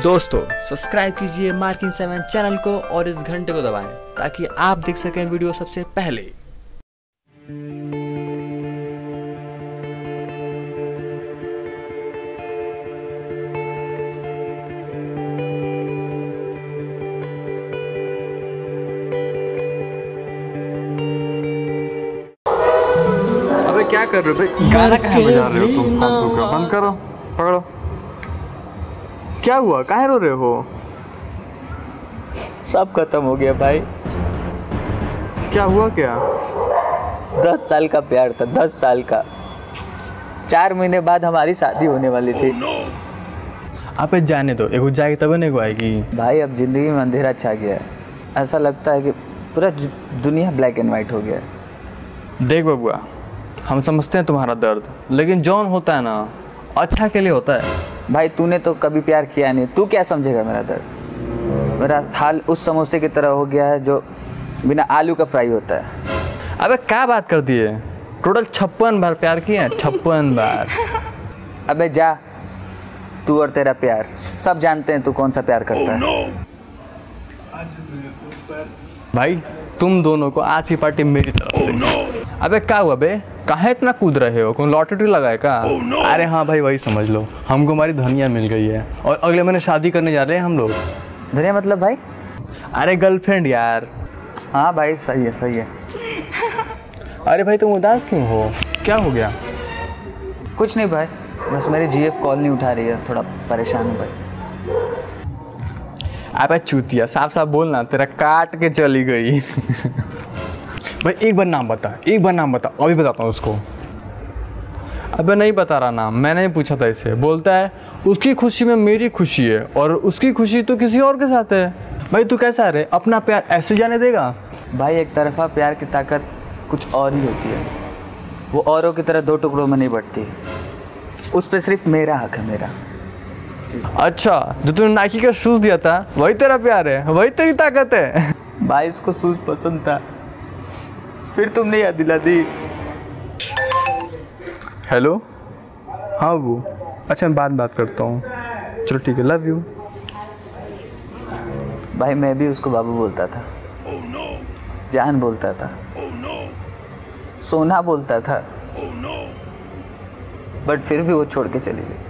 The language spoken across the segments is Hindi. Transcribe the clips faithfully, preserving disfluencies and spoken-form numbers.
दोस्तों सब्सक्राइब कीजिए मार्किन सेवन चैनल को और इस घंटे को दबाएं ताकि आप देख सकें वीडियो सबसे पहले। अबे क्या कर रहे हो भाई? गाना कहाँ बजा रहे हो तुम? फालतू का बंद करो, पकड़ो। क्या हुआ? काहे रो रहे हो? सब खत्म हो गया भाई। क्या हुआ? क्या? दस साल का प्यार था, दस साल का। चार महीने बाद हमारी शादी होने वाली थी। आप जाने दो, एगो जाएगी तब नहीं आएगी। भाई अब जिंदगी में अंधेरा छा गया है। ऐसा लगता है कि पूरा दुनिया ब्लैक एंड वाइट हो गया है। देख बबुआ, हम समझते हैं तुम्हारा दर्द, लेकिन जौन होता है ना अच्छा के लिए होता है। भाई तूने तो कभी प्यार किया नहीं, तू क्या समझेगा मेरा दर्द? मेरा हाल उस समोसे की तरह हो गया है जो बिना आलू का फ्राई होता है। अबे क्या बात कर दी है? टोटल छप्पन बार प्यार किए हैं, छप्पन बार। अबे जा, तू और तेरा प्यार सब जानते हैं तू कौन सा प्यार करता है। भाई तुम दोनों को आज की पार्टी मेरी तरफ से। अबे क्या हुआ बे? कहाँ इतना कूद रहे हो? कौन लॉटरी लगाए का? अरे हाँ भाई, वही समझ लो, हमको हमारी धनिया मिल गई है और अगले महीने शादी करने जा रहे हैं हम लोग। धनिया मतलब भाई? अरे गर्लफ्रेंड यार। हाँ भाई सही है, सही है। अरे भाई तुम उदास क्यों हो? क्या हो गया? कुछ नहीं भाई, बस मेरी जीएफ कॉल नहीं उठा रही है, थोड़ा परेशान हूँ भाई। अबे चूतिया, साफ साफ बोलना, तेरा काट के चली गई। भाई एक बार नाम बता, एक बार नाम बता। अभी बताता हूँ उसको। अबे नहीं बता रहा नाम, मैंने ही पूछा था इसे। बोलता है उसकी खुशी में मेरी खुशी है और उसकी खुशी तो किसी और के साथ है। भाई तू कैसा है रे? अपना प्यार ऐसे जाने देगा? भाई एक तरफा प्यार की ताकत कुछ और ही होती है। वो औरों की तरह दो टुकड़ों में नहीं बढ़ती। उस पर सिर्फ मेरा हक है, मेरा। अच्छा, जो तूने नाइकी का शूज दिया था वही तेरा प्यार है, वही तेरी ताकत है? भाई उसको शूज पसंद था, फिर तुमने याद दिला दी। हेलो, हाँ वो, अच्छा मैं बात बात करता हूँ। चलो ठीक है, लव यू। भाई मैं भी उसको बाबू बोलता था, जान बोलता था, सोना बोलता था, बट फिर भी वो छोड़ के चली गई।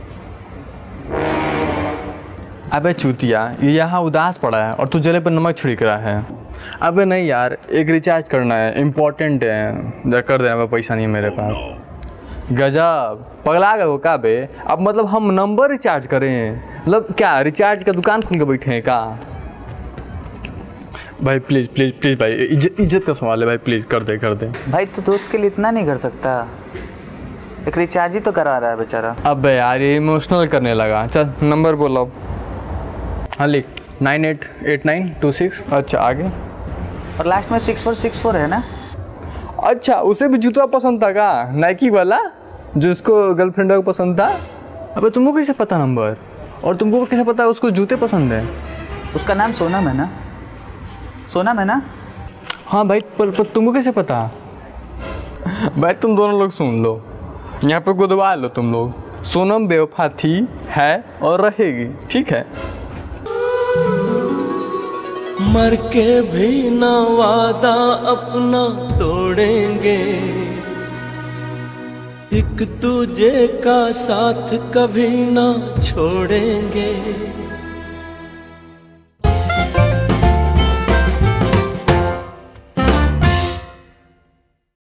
अबे चूतिया, ये यहाँ उदास पड़ा है और तू जले पर नमक छिड़क रहा है। अबे नहीं यार, एक रिचार्ज करना है, इम्पोर्टेंट है, जरा कर देना। पैसा नहीं है मेरे पास। गजब, पगला गए हो का बे? अब मतलब हम नंबर रिचार्ज करें? मतलब क्या रिचार्ज का दुकान खोल के बैठे हैं का? भाई प्लीज़ प्लीज़ प्लीज़ भाई, इज्जत इज्जत का सवाल है भाई, प्लीज़ कर दे कर दे। भाई तो दोस्त के लिए इतना नहीं कर सकता? एक रिचार्ज ही तो करा रहा है बेचारा। अबे यार ये इमोशनल करने लगा। चल नंबर बोलो। हाँ लिख, nine eight eight nine two six. अच्छा आगे? और लास्ट में सिक्स फोर सिक्स फोर है ना? अच्छा, उसे भी जूता पसंद था का? नाइकी वाला जिसको गर्लफ्रेंड को पसंद था? अबे तुमको कैसे पता नंबर? और तुमको कैसे पता है उसको जूते पसंद है? उसका नाम सोनम है ना? सोनम है ना? हाँ भाई, पर, पर तुमको कैसे पता? भाई तुम दोनों लोग सुन लो, यहाँ पे गुदवा लो तुम लोग। सोनम बेवफा थी, है और रहेगी, ठीक है? मर के भी ना वादा अपना तोड़ेंगे, एक दूजे का साथ कभी ना छोड़ेंगे।